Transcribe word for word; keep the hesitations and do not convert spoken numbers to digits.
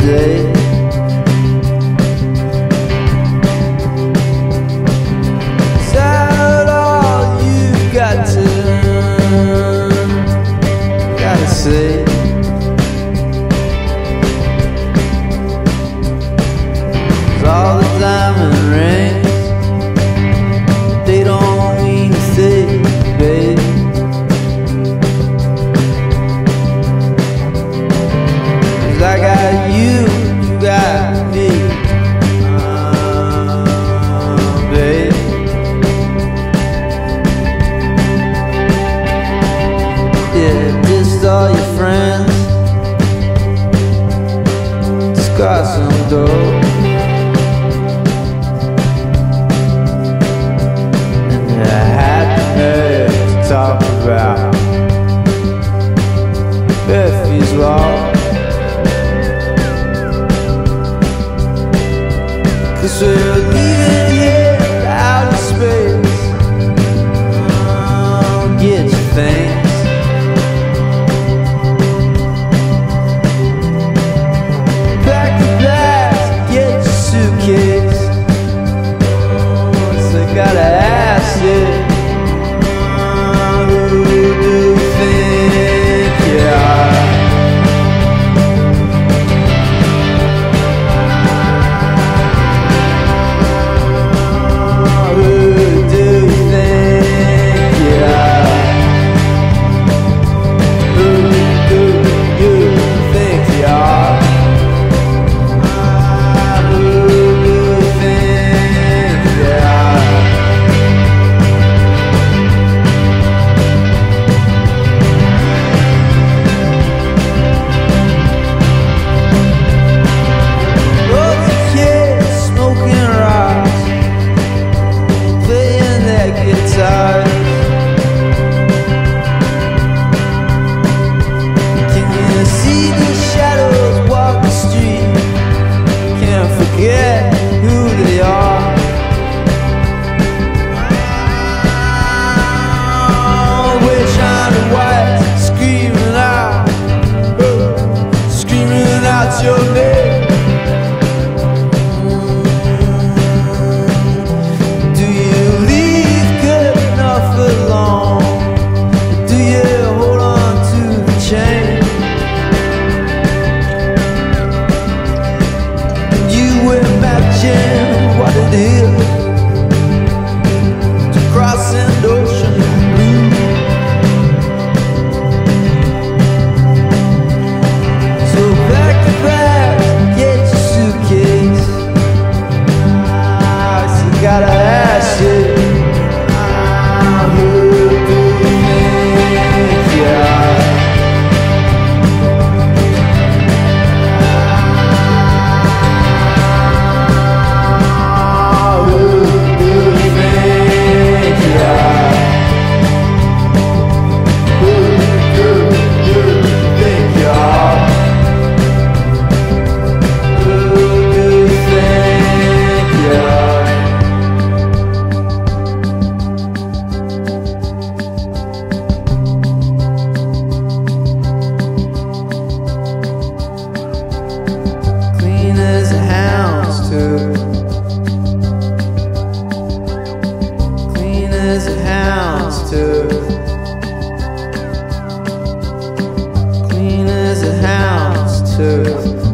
day. Is that all you got to, gotta say? 'Cause all the diamond rings, they don't mean a thing, babe. I got you, you got me, uh, babe. Yeah, just all your friends, just got some dough, and I had the nerve to talk about Murphy's Law. 'Cause we're leaving here to outer space. Oh, get your things. Pack the bags, get your suitcase. Oh, so I gotta ask you, oh, who do you think you are? Forget who they are. Oh, we're shining white, screaming out, oh, screaming out your name. Do you leave good enough alone? Do you hold on to the chain? Imagine what it is to cross an ocean blue. So pack the bags, get your suitcase. I still gotta ask you, who do you think you are? As a hound's tooth, clean as a hound's tooth, clean as a hound's tooth.